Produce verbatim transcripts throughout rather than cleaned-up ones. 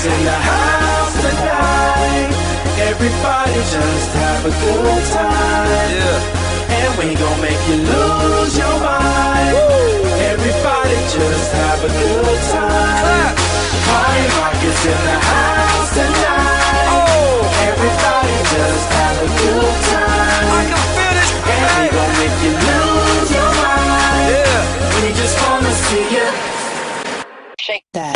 is in the house tonight. Everybody just have a good time. Yeah. And we gon' make you lose your mind. Woo. Everybody just have a good time. Party rock is in the house tonight. Oh. Everybody just have a good time. I can feel it. And we gon' make you lose your mind. Yeah. We just wanna see you shake that.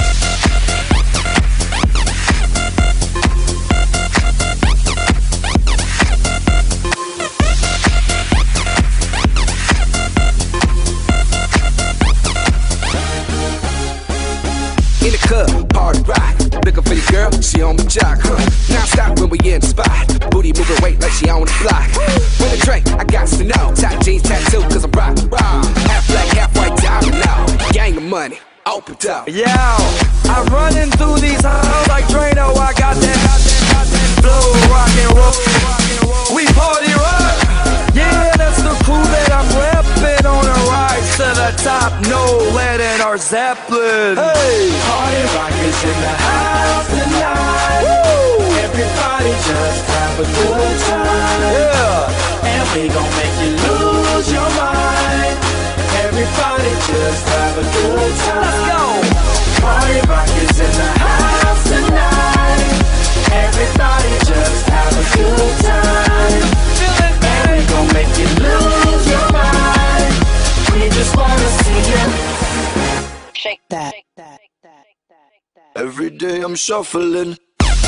In the club, party rock. Looking for your girl, she on the jock, huh? Now stop when we in the spot. Booty moving weight like she on the block. With a drink, I got to know. Tight jeans, tattoo, cause I'm rock, raw. Half black, half white, diamond now. Gang of money, open up. Yeah, I'm running through these halls like Drano. I got that, got that, got that flow, rock and roll. We party rock. Yeah, that's the crew that I'm reppin' on a rise to the top. No lead in our Zeppelin. Hey, party rock is in the house tonight. Woo. Everybody just have a good time. Yeah, and we gon' make you lose your mind. Everybody just have a good time. Let's go. Party rock is in the house tonight. Everybody just have a good time. Feel it, and we gon' make you lose your mind. We just wanna see you Shake that. every day. I'm shuffling.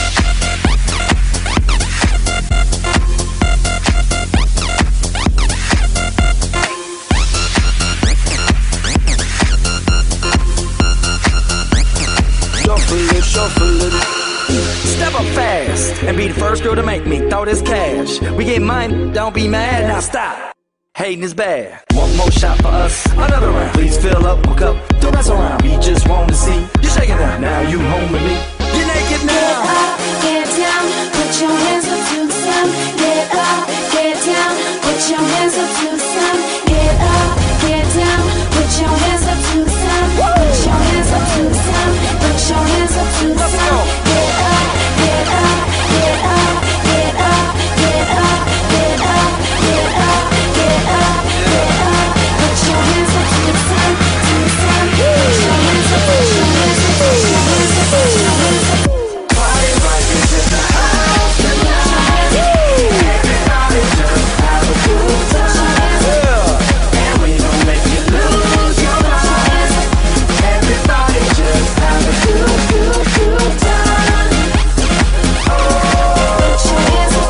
Shuffling, shuffling. Step up fast and be the first girl to make me throw this cash. We get mine, don't be mad, now stop. Hating is bad. One more shot for us, another round. Please fill up my cup, don't mess around. We just want to see you shaking it. Now you home with me. You're naked now. Get up, get down, put your hands up to the sun. Get up, get down, put your hands up to the sun. Get up, get down, put your hands up to the sun. Put your hands up to the sun. Put your hands up to the sun. Get up, get up, get up, get up, get up, get up, get up, get up, get up. Put your hands up to the sun, to the sun. Put your hands up, put your hands up, put your hands up, put your hands up. Party rock is in the house tonight. Everybody just have a good time. Yeah. And we gon' make you lose your mind. Everybody just have a good, good, good time. Oh, Put your hands up.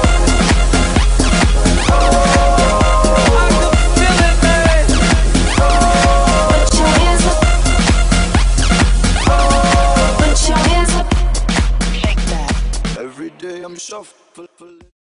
oh, I can feel it, man. Put your hands up. Put your hands up. Shake that. Every day I'm shuffling.